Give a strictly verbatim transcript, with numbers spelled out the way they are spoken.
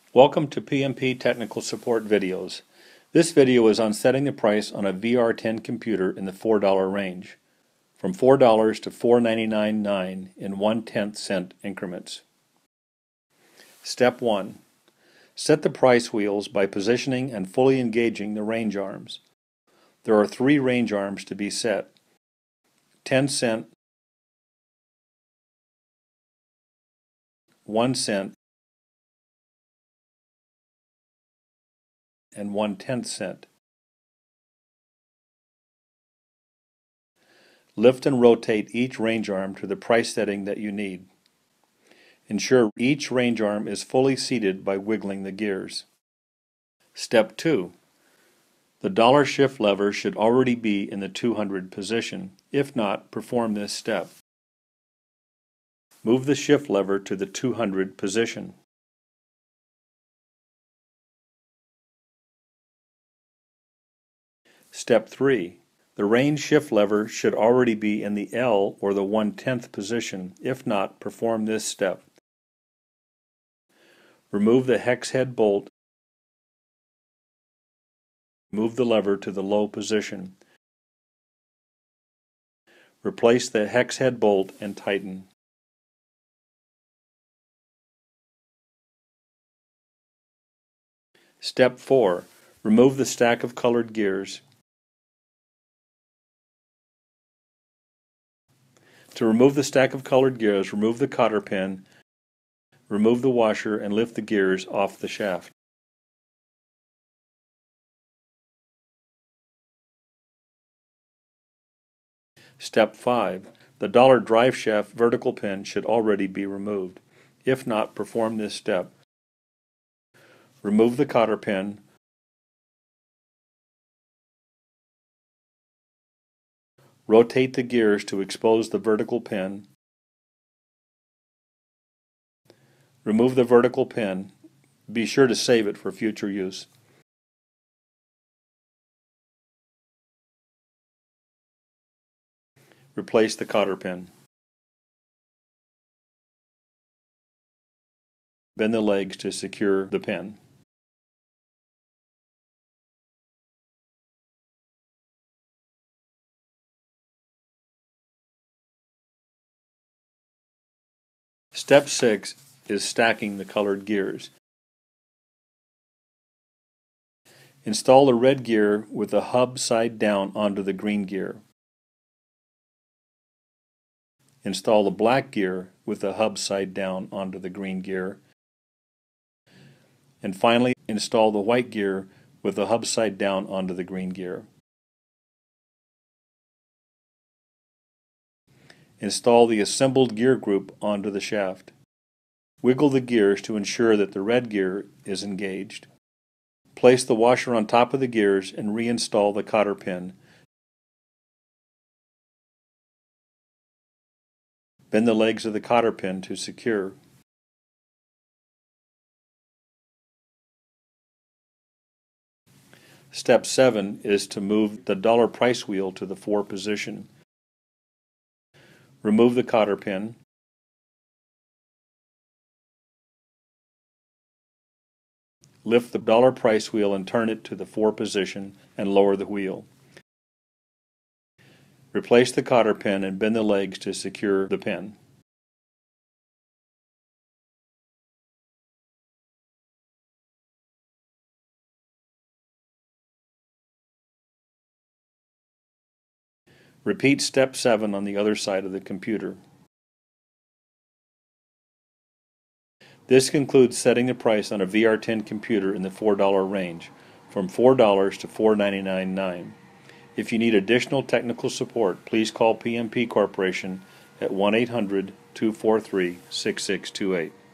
Welcome to P M P Technical Support videos. This video is on setting the price on a V R ten computer in the four dollar range, from four dollars to four ninety-nine nine in one-tenth cent increments. Step one. Set the price wheels by positioning and fully engaging the range arms. There are three range arms to be set: ten cent, one cent, and one-tenth cent. Lift and rotate each range arm to the price setting that you need. Ensure each range arm is fully seated by wiggling the gears. Step two. The dollar shift lever should already be in the two hundred position. If not, perform this step. Move the shift lever to the two hundred position. Step three. The range shift lever should already be in the L or the one-tenth position. If not, perform this step. Remove the hex head bolt. Move the lever to the low position. Replace the hex head bolt and tighten. Step four. Remove the stack of colored gears. To remove the stack of colored gears, remove the cotter pin, remove the washer, and lift the gears off the shaft. Step five. The dollar drive shaft vertical pin should already be removed. If not, perform this step. Remove the cotter pin, rotate the gears to expose the vertical pin, remove the vertical pin. Be sure to save it for future use. Replace the cotter pin. Bend the legs to secure the pin. Step six is stacking the colored gears. Install the red gear with the hub side down onto the green gear. Install the black gear with the hub side down onto the green gear. And finally, install the white gear with the hub side down onto the green gear. Install the assembled gear group onto the shaft. Wiggle the gears to ensure that the red gear is engaged. Place the washer on top of the gears and reinstall the cotter pin. Bend the legs of the cotter pin to secure. Step seven is to move the dollar price wheel to the four position. Remove the cotter pin. Lift the dollar price wheel and turn it to the four position and lower the wheel. Replace the cotter pin and bend the legs to secure the pin. Repeat step seven on the other side of the computer. This concludes setting the price on a V R ten computer in the four dollar range, from four dollars to four ninety-nine nine. If you need additional technical support, please call P M P Corporation at one eight hundred, two four three, six six two eight.